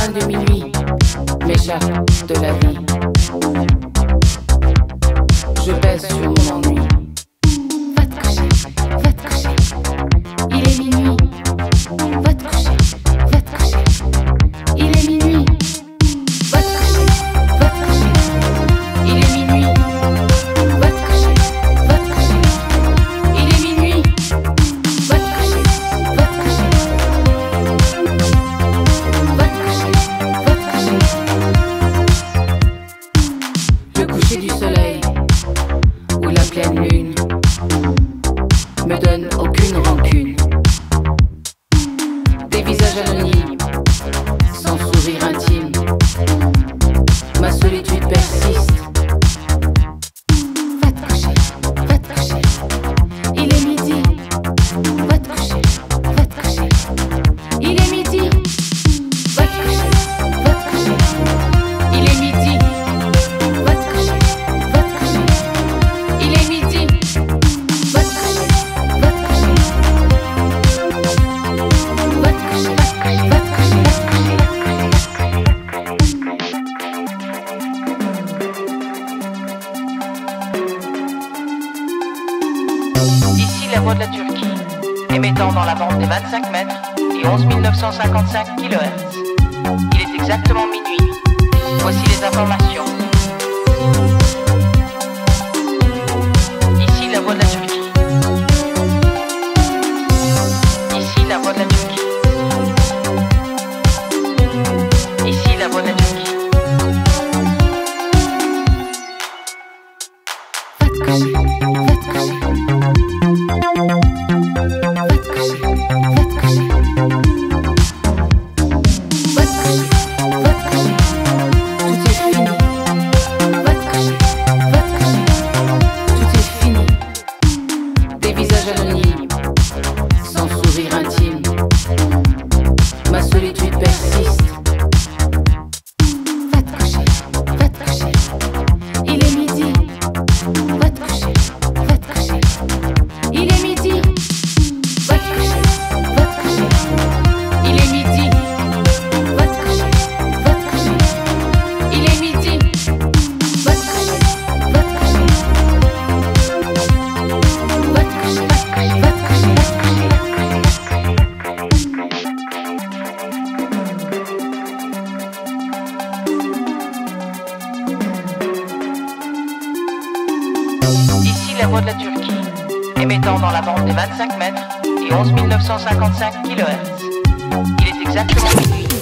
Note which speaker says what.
Speaker 1: 22 minuit, m'échappe de la vie. Je pèse sur mon ennui. Va te coucher, va te coucher. Il est minuit. Va te coucher, va te coucher. Il est minuit. Va te coucher, va te coucher. Il est minuit. Va te coucher, va te coucher. Il est minuit. Va te coucher, va te coucher. Va te coucher, va te coucher. Le coucher du soleil ou la pleine lune me donne aucune rancune. Des visages anonymes, sans sourire intime. Ma solitude persiste. Va te coucher, va te coucher. Il est midi. Va te coucher, va te coucher. Il est midi. Va te coucher, va te coucher. Il est midi. Va te coucher, va te coucher. Il est midi. Va te coucher, va te coucher. Va te coucher, va te coucher, va te coucher.
Speaker 2: Ici la voix de la Turquie, émettant dans la bande des 25 mètres et 11 955 kHz. Il est exactement minuit. Voici les informations. Ici la voix de la Turquie. Ici la voix de la Turquie. Ici la voix de la Turquie.
Speaker 1: Va te coucher, va te coucher. Va te coucher, va te coucher. Va te coucher, va te coucher. Tout est fini. Va te coucher, va te coucher. Tout est fini. Des visages anonymes, sans sourire intime. Ma solitude persiste. Va te coucher, va te coucher. Il est midi. Va te coucher, va te coucher. Il est midi. Va te coucher, va te coucher. Il est midi. Va te coucher, va te coucher. Il est midi. Va te coucher, va te coucher. Va te coucher, va te coucher, va te coucher, va te coucher.
Speaker 2: Ici la voix de la Turquie, émettant dans la bande des 25 mètres et 11 955 kHz. Il est exactement minuit.